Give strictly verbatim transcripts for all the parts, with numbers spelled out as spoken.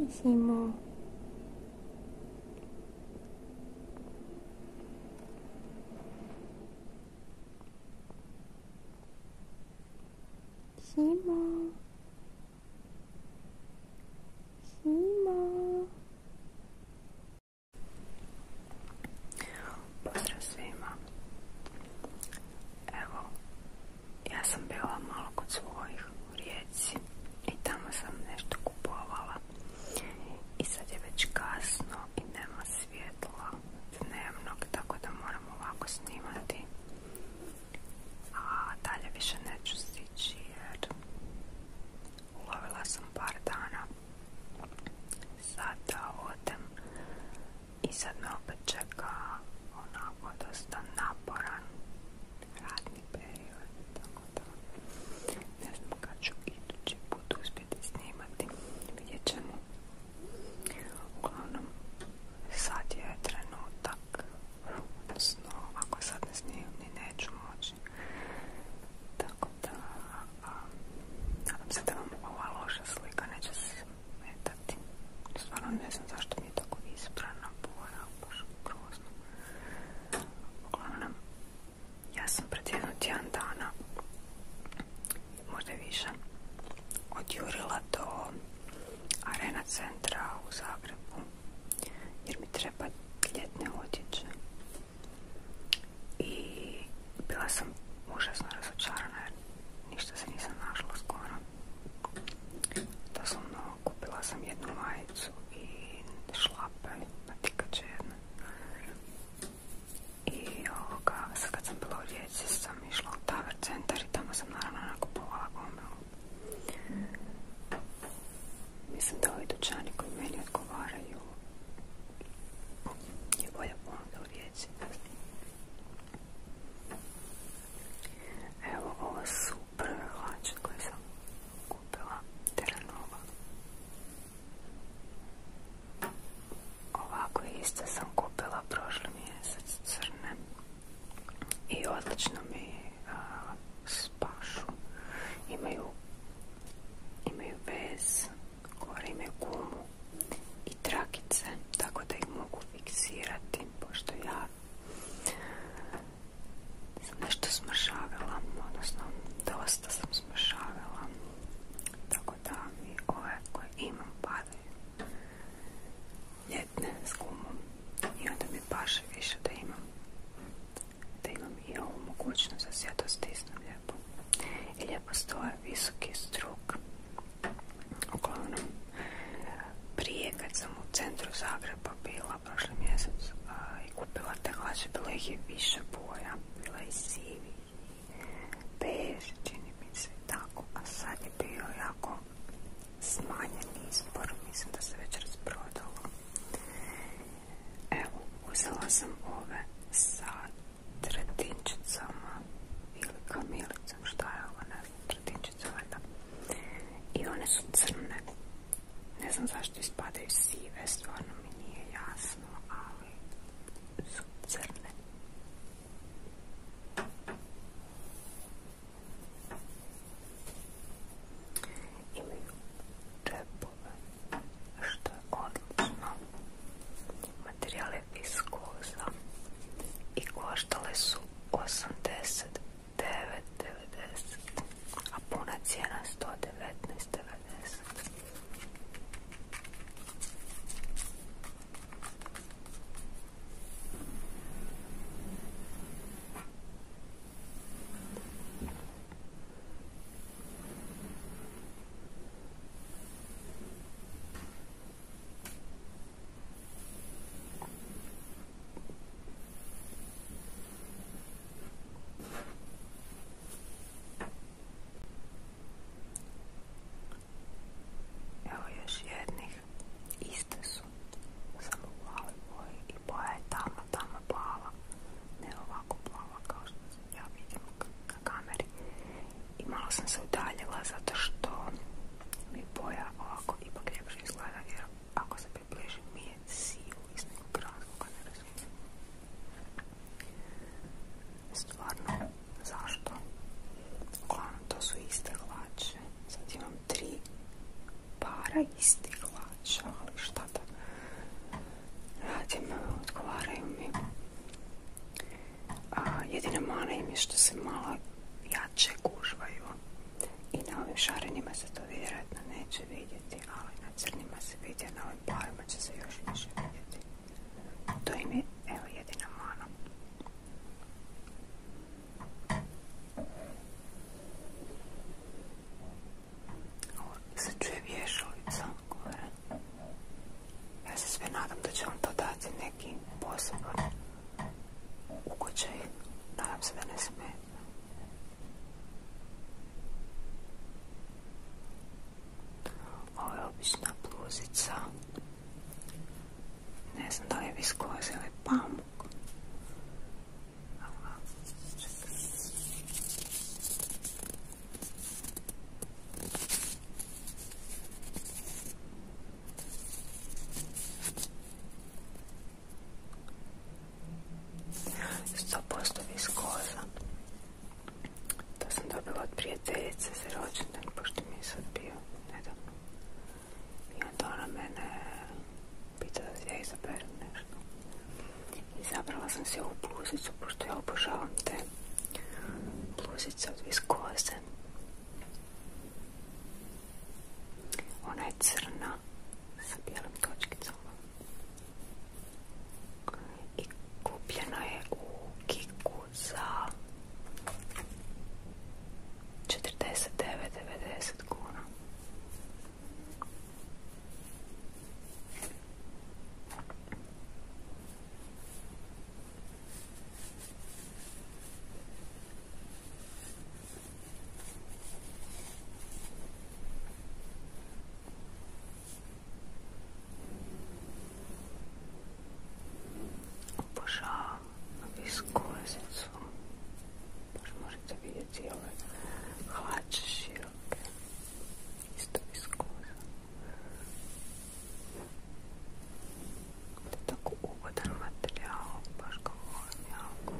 Simo. Simo. Simo. Pozdrav svima. Evo, ja sam bila malo kod svojih u Rijeci i tamo sam nešto kupovala. I sad je već kasno i nema svjetla dnevnog, tako da moram ovako snimati. A dalje više neću stići jer ulovila sam par dana. Sada odem i sad me opet čeka onako dosta naporan radni period, tako da ne znam kad ću idući put uspjeti snimati, vidjet ćemo. Uglavnom, sad je trenutak, odnosno ako sad ne snimam ni neću moći, tako da a, nadam se da vam ova loša slika neće se smetati. Stvarno ne znam zašto mi je tako isprana boja, baš grozno. Uglavnom, ja sam pred jedno tjedan dana, možda i više, odjurila do Arena centra u Zagrebu jer mi treba ljetne odjeće i bila sam užasno razočarana jer ništa se nisam našla skoro. Doslovno kupila sam jednu majicu i šlape, natikače jedne. I ovoga, sad kad sam bila u Rijeci sam išla u Taver centar i tamo sam naravno nakupovala gomilu. Mislim da ovi dućani koji meni odgovaraju je bolja ponuda u Rijeci. Evo, ovo su prve hlače koje sam kupila, Terranova. Ovako isto sam kupila prošli mjesec, crne. I odlično mi uh, spašu. Imaju, imaju vez, gore imaju gumu i trakice, tako da ih mogu fiksirati, pošto ja sam nešto smršavila, odnosno dosta sam smršavila, tako da mi ove koje imam padaju ljetne s gumom i onda mi paše više da imam da imam i ovu mogućnost da se ja to stisnem lijepo i lijepo stoje visoki struk. Uglavnom, prije kad sam u centru Zagreba bila prošli mjesec a, i kupila te hlače, bilo ih je više boja, bila i sivi i bež, čini mi se i tako, a sad je bio jako smanjen izbor, mislim da se već rasprodalo. Evo, uzela sam ove sa tretinčicama ili kamilicom, šta je ovo, ne znam, tretinčica valjda. I one su crne. Ne znam zašto ispadaju sive, stvarno mi nije jasno, ali su crne. Imaju džepove, što je odlično. Materijal je viskoza i koštale su osamdeset devet devedeset, a puna cijena sto devetnaest devedeset. im je što se malo jače gužvaju. I na ovim šarenjima se to vjerojatno neće vidjeti, ali na crnima se vidi, a na ovim plavima će se još više vidjeti. To im je, evo, jedina mana. Ovo se čuje vješalica gore. Ja se sve nadam da će on to dati neki poseban ugođaj. Nadam se da ne smeta. Ovo je obična bluzica. Ne znam da li je viskoza ili pamuk. Aha, čekaj. sto posto viskoza. To sam dobila od prijateljice za rođendan, pošto mi je sad bio nedavno. I onda ona mene pita da ja izaberem nešto. Izabrala sam si ovu bluzicu, pošto ja obožavam te bluzice od viskoze. Ona je crna sa bijelim točkicama. I kupljena je u Kiku za četrdeset devet devedeset kuna. Obožavam viskozicu. Baš možete vidjeti ove hlače široke. Isto viskoza. To je tako ugodan materijal. Baš ga volim jako.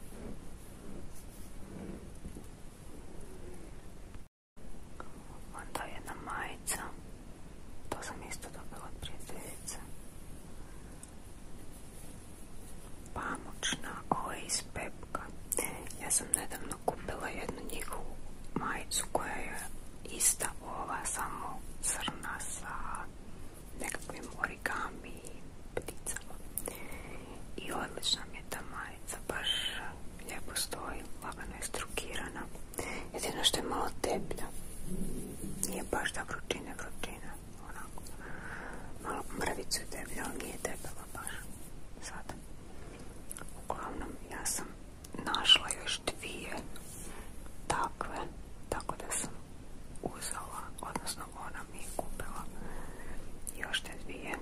Onda jedna majica. To sam isto dobila od prijateljice. Pamučna, ovo je iz Pepka. Ja sam nedavno kupila jednu njihovu majicu koja je ista ova, samo crna sa nekakvim origami pticama. I odlična mi je ta majica, baš lijepo stoji, lagano je strukirana. Jedino što je malo teplja. Nije baš da vrućine, vrućine. Onako, malo mrvicu je teplja, ali nije debela baš. Sada. Uglavnom, ja sam našla još dvije takve, tako da sam uzela, odnosno ona mi je kupila još te dvije.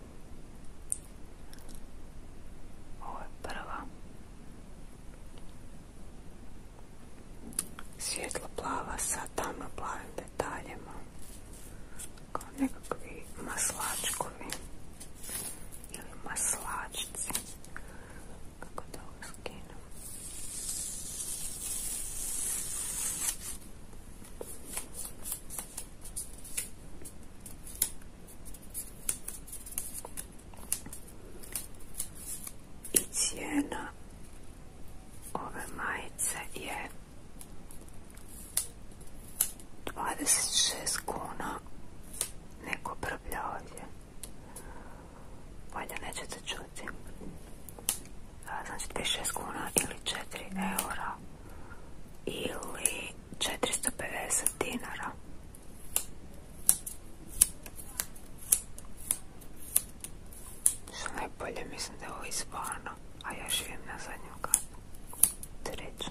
Ovo je prva. Svjetlo plava sa tamno plavim detaljima. Kao nekakvi maslačkovi ili maslačci. Kako da ovo skinem? I cijena ove majice je dvadeset šest kuna. Neko brblja ovdje. Valjda nećete čuti. Znači dvadeset šest kuna ili četiri eura ili četiristo pedeset dinara. Što najbolje, mislim da je ovo izvana, a ja živim na zadnjem katu. Trećem.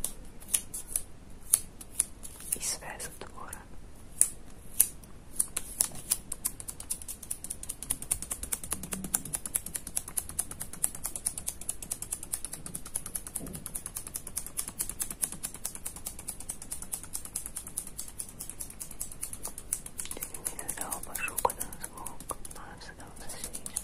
I sve je zatvoreno. Mislim da je ovo baš ugodan zvuk. Nadam se da vam se sviđa.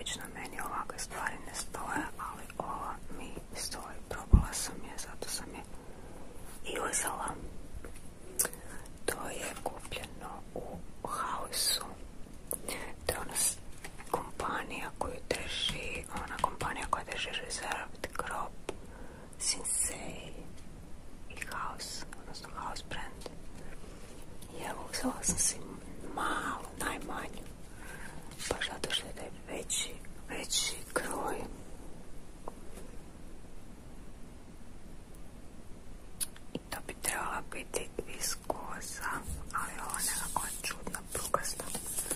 obično meni ovakve stvari ne stoje, ali ova mi stoji. Probala sam je, zato sam je i uzela. To je kupljeno u Hausu. To je ona kompanija koju drži, ona kompanija koja drži Reserved, Crop, Sensei i House, odnosno House brand. I evo, uzela sam si malu, najmanju, baš zato što je taj veći, veći kroj. I to bi trebala biti viskoza, ali ovo je nekako čudna prugasta.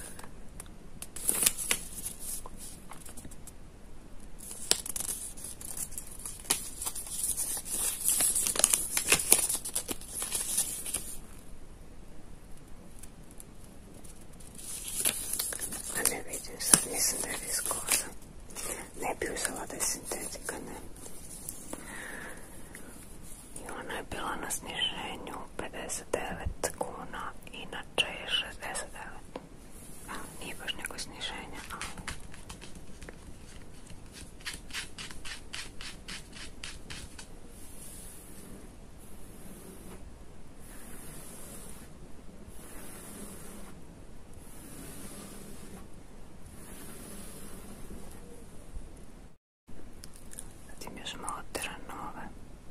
A ne vidim sad, mislim da je viskoza. Ne bi uzela da je sintetika, ne. I ona je bila na sniženju pedeset devet kuna, inače je šezdeset devet. A, nije baš neko sniženje, ali... Zatim još malo teranove.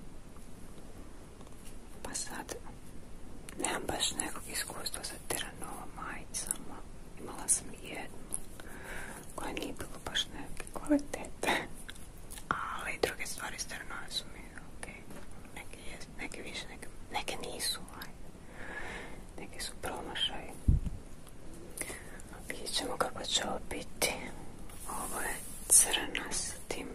Pa sad, nemam baš nekog iskustva sa teranova majicama. Imala sam jednu koja nije bilo baš neke kvalitete. Ali druge stvari s teranove su mi ok. Neke, jest, neke više, neke, neke nisu. Aj. Neke su promašaj. Vidjet ćemo kako će ovo biti. Ovo je crna sa tim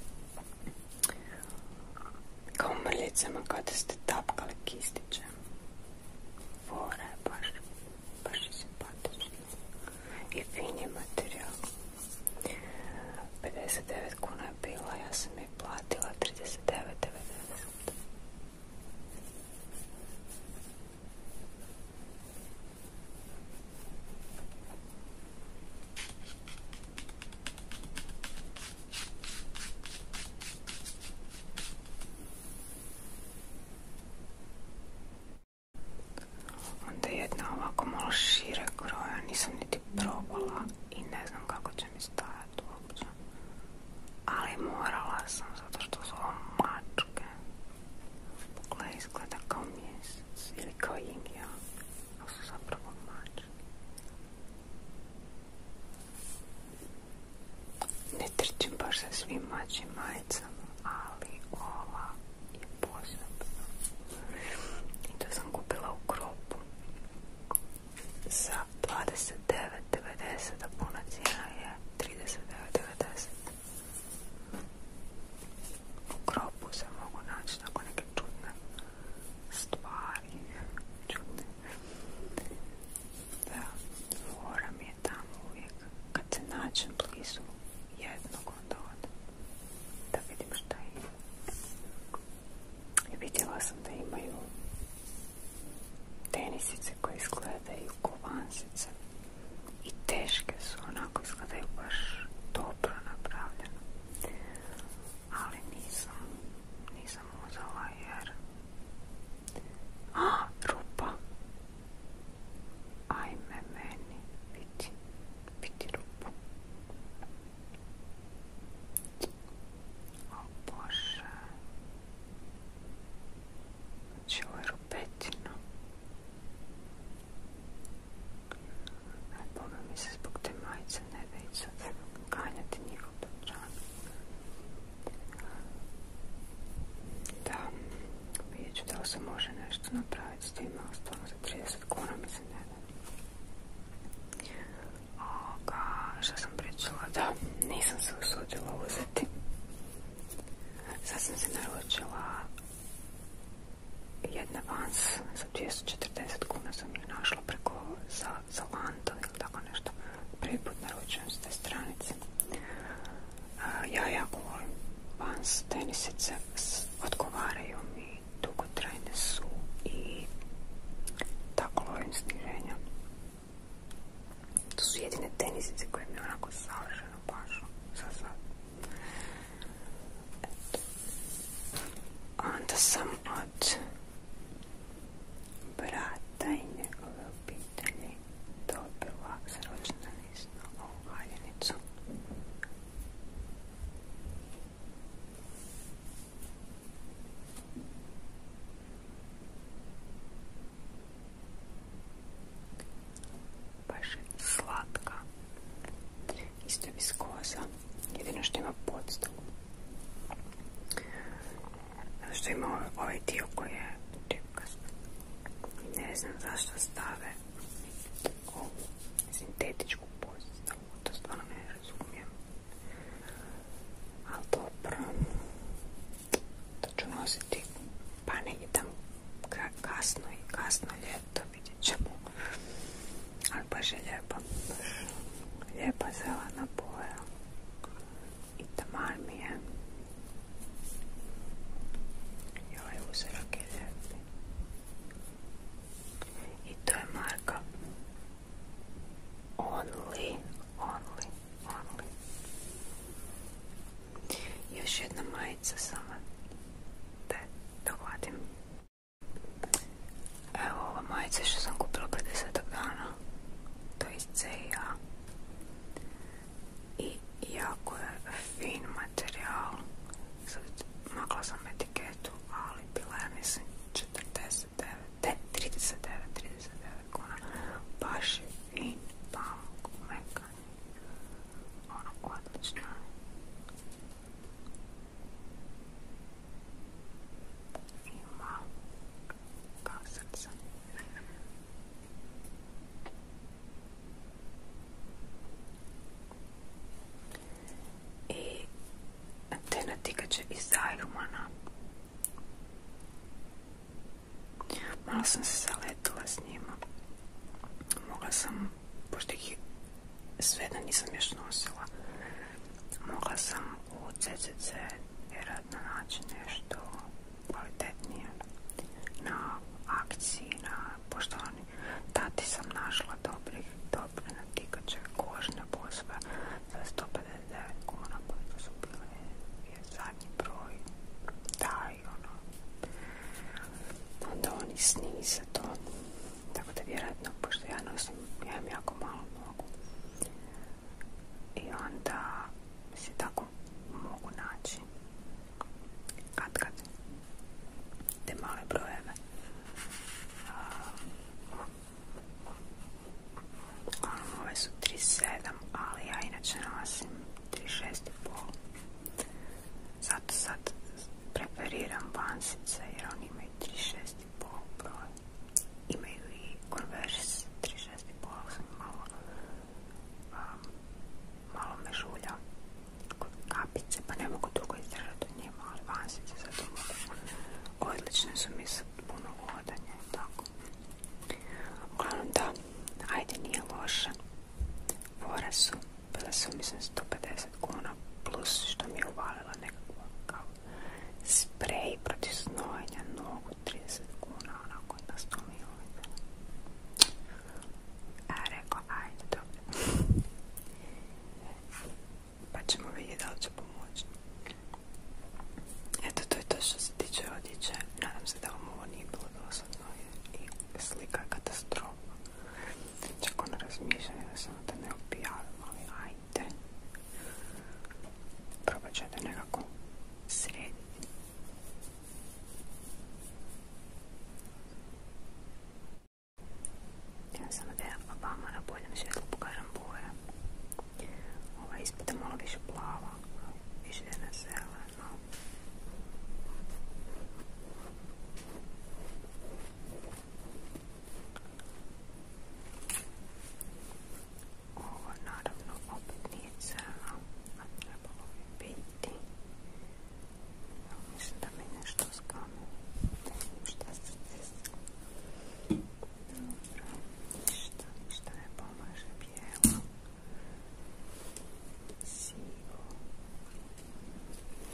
kao mrljicama kada ste tapkali kistićem. Fora je baš, baš je simpatično. I fin je materijal. pedeset devet kuna je bila, ja sam je platila trideset devet devedeset. Onda jedna ovako malo šire kroja, nisam niti probala i ne znam kako će mi stajati uopće. Ali morala sam, zato što su ovo mačke. Pogledaj, izgleda kao mjesec ili kao yin-yang, ali su zapravo mačke. Ne trčim baš sa svim mačim majicama, ali ova je posebna. I to sam kupila u Cropu za dvadeset devet devedeset, a puna cijena je trideset devet devedeset. U Cropu se mogu naći tako neke čudne stvari. Čudne. Da, fora mi je tamo uvijek. Kad se nađem blizu jednog, onda odem da vidim šta ima. I vidjela sam da imaju tenisice koje izgledaju ko vansice i teške su, onako izgledaju baš dobro napravljeno. Ali nisam, nisam uzela jer... A, rupa! Ajme meni, vidi, vidi rupu. O Bože. Znači ovo je rupetina. Aj, Boga mi se zbog te majice ne da ići sad ganjati njihov dućan. Da, vidjet ću da li se može nešto napraviti s tim, ali stvarno za trideset kuna mi se ne da. Ovoga, šta sam pričala? Da, nisam se usudila uzeti. Sad sam se naručila jedne Vans za dvjesto četrdeset kuna, sam ih našla preko za, za Zalando ili tako nešto. Prvi put naručujem s te stranice. Uh, ja jako volim Vans tenisice, odgovaraju mi, dugotrajne su i tako lovim sniženja. To su jedine tenisice koje mi onako savršeno pašu. isto je viskoza, jedino što ima podstavu. Zato što ima ovaj, ovaj dio koji je tipkast. Ne znam zašto stave ovu sintetičku podstavu, to stvarno ne razumijem. Ali dobro, to ću nositi pa negdje tamo kasno i kasno ljeto, vidjet ćemo. Ali baš je lijepa, baš lijepa zelena boja i taman mi je. I ovaj uzorak je lijepi. I to je marka Only, Only, Only. Još jedna majica sama da dovadim. Evo ova majica što sam kupila pedesetog dana. To je iz C I A. I jako je fin materijal. Sad makla sam etiketu, ali bila je mislim četrdeset devet, trideset devet, trideset devet kuna. Baš je fin, pamuk, mekan. Ono, odlično. Ima kao srce. I te natikače iz Zajhmana. Malo sam se zaletila s njima. Mogla sam, pošto ih sve da nisam još nosila, mogla sam u C C C vjerojatno naći nešto kvalitetnije na akciji, na, pošto oni, tati sam našla dobrih, dobre natikače, kožne posve za sto pedeset devet kuna, pa to su bile je zadnji broj, da i ono, onda oni snize to, tako da vjerojatno, pošto ja nosim, ja imam jako malo nogu i onda si tako mogu naći kad kad te male brojeve. Um, ove su trideset sedam, ali ja inače nosim trideset šest i pol. Zato sad preferiram vansice jer oni imaju trideset šest i pol broj. Imaju i Converse trideset šest i pol, sam malo um, malo me žulja kod kapice, pa ne mogu dugo izdržati od njima, ali vansice zato mogu. Odlične su mi sa puno hodanja i tako. Uglavnom da, ajde, nije loše. Fore su, bile su mislim sto pedeset kuna, plus što mi je uvalila nekakva kao sprej protiv znojenja nogu, trideset kuna, onako na sto mililitara. A rekao, ajde, dobro. Pa ćemo vidjeti da li će pomoći. Eto, to je to što se tiče odjeće. Nadam se da vam ovo nije bilo dosadno i slika je katastrofa. Čak ono razmišljanje da sam da ne objavim, ali ajde. Probat ću da nekako srediti. Ja samo da ja vama na boljem svjetlu pokažem boje. Ova ispod je malo više plava, više je na zeleno. Ovo naravno opet nije crno, a trebalo bi biti. Mislim da mi nešto skame. Ne znam šta se desilo. Dobro, ništa, ništa ne pomaže. Bijelo, sivo,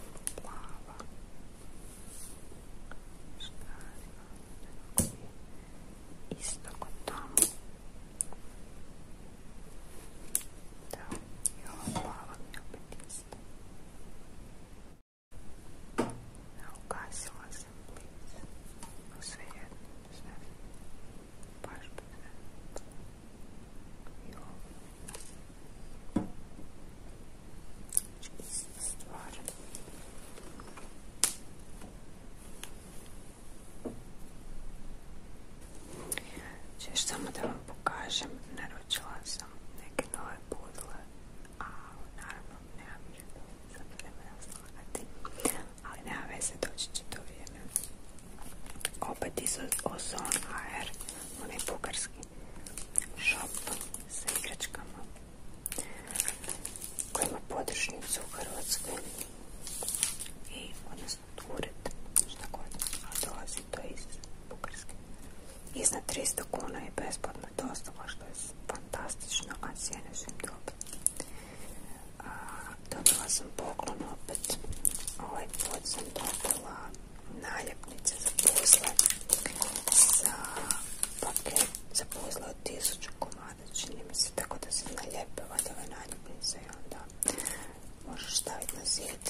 podružnicu u Hrvatskoj i odnosno ured, šta god, a dolazi to iz Bugarske. Iznad tristo kuna je besplatna dostava, što je fantastično, a cijene su im dobre. A, dobila sam poklon opet. Ovaj put sam dobila naljepnice za puzle, za paket za puzle od tisuću komada, čini mi se, tako da se naljepe ove naljepnice i onda možeš staviti na zid.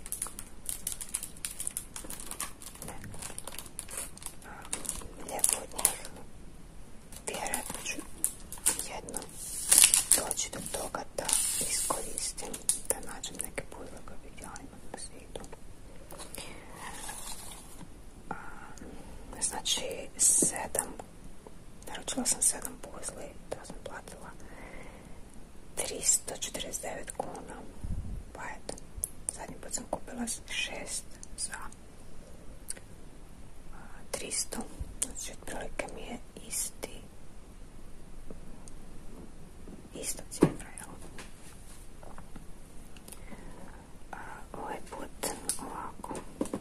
Ne. Lijepo od njih. Vjerojatno ću jedno doći do toga da iskoristim, da nađem neke puzle koje bih htjela imati na zidu. Znači, sedam, naručila sam sedam puzli, to sam platila tristo četrdeset devet kuna, pa eto, zadnji put sam kupila šest za tristo, znači otprilike mi je isti, ista cifra, jel? Ovaj put ovako,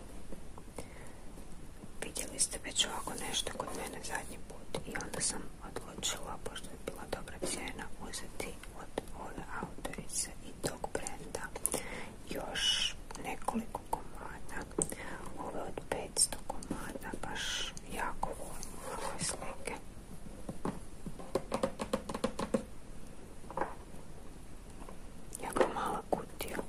vidjeli ste već ovako nešto kod mene zadnji put i onda sam odlučila, pošto je bila dobra cijena, uzeti od ove autorice i tog brenda još nekoliko komada. Ove od petsto komada, baš jako volim ove slike. Jako mala kutija.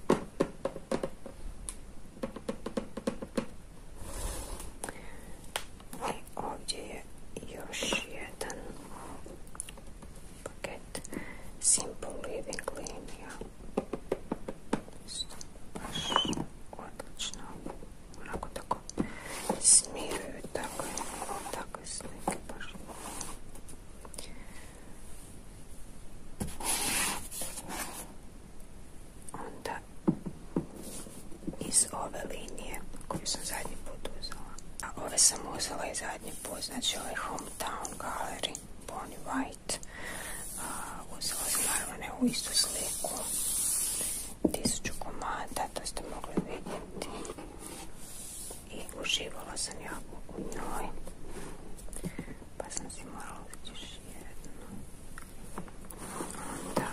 I ovdje je još jedan paket Simple Living linija. Baš odlično. Onako tako smiruju takve, takve slike. Baš. Onda iz ove linije koju sam zadnji put uzela. A ove sam uzela i zadnji put, znači ovaj Hometown Gallery, Bonnie White. A, uzela sam naravno u istu sliku, tisuću komada, to ste mogli vidjeti. I uživala sam jako u njoj, pa sam si morala uzeti još jednu. Onda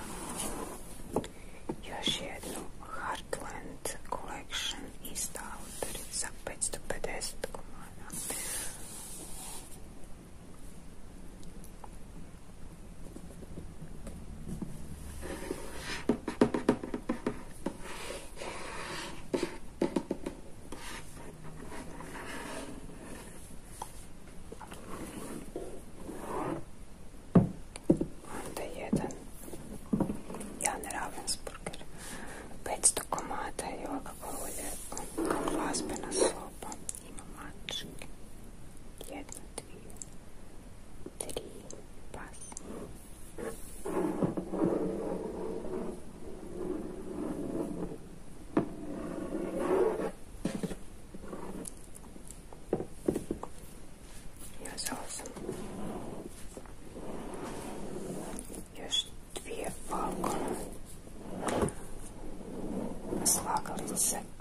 još jednu Heartland Collection, ista autorica, petsto pedeset komada. Onda jedan Jan Ravensburger, petsto komada i ovo kako lijepo, kao glazbena soba, ima mačke, jedna, dvije, tri, pas. I uzela sam još dvije balkone slagalice